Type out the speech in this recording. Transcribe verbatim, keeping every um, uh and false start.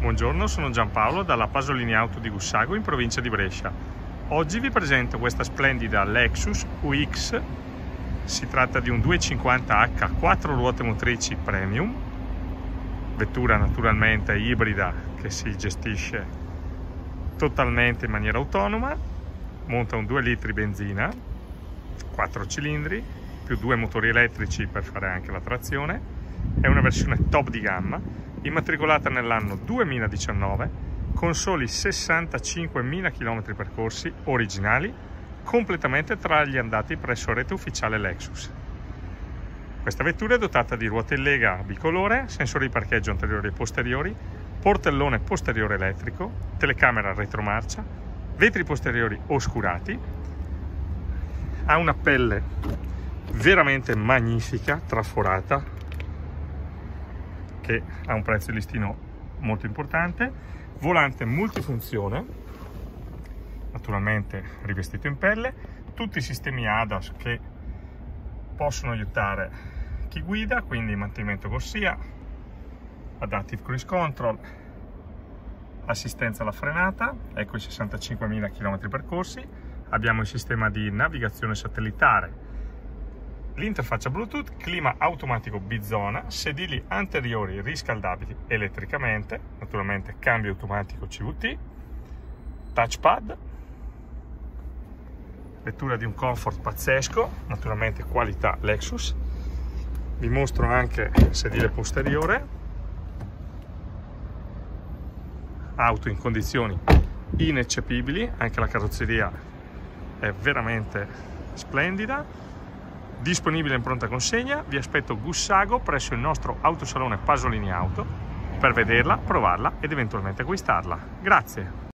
Buongiorno, sono Giampaolo dalla Pasolini Auto di Gussago in provincia di Brescia. Oggi vi presento questa splendida Lexus U X. Si tratta di un duecentocinquanta H quattro ruote motrici premium, vettura naturalmente ibrida che si gestisce totalmente in maniera autonoma, monta un due litri benzina, quattro cilindri, più due motori elettrici per fare anche la trazione. È una versione top di gamma, immatricolata nell'anno duemiladiciannove, con soli sessantacinquemila chilometri percorsi originali, completamente tra gli andati presso rete ufficiale Lexus. Questa vettura è dotata di ruote in lega bicolore, sensori di parcheggio anteriori e posteriori, portellone posteriore elettrico, telecamera retromarcia, vetri posteriori oscurati, ha una pelle veramente magnifica, traforata, che ha un prezzo di listino molto importante, volante multifunzione, naturalmente rivestito in pelle, tutti i sistemi A D A S che possono aiutare chi guida, quindi mantenimento corsia, Adaptive Cruise Control, assistenza alla frenata, ecco i sessantacinquemila chilometri percorsi, abbiamo il sistema di navigazione satellitare, l'interfaccia Bluetooth, clima automatico bizona, sedili anteriori riscaldabili elettricamente, naturalmente cambio automatico C V T, touchpad, vettura di un comfort pazzesco, naturalmente qualità Lexus. Vi mostro anche il sedile posteriore, auto in condizioni ineccepibili, anche la carrozzeria è veramente splendida. Disponibile in pronta consegna, vi aspetto Gussago presso il nostro autosalone Pasolini Auto per vederla, provarla ed eventualmente acquistarla. Grazie!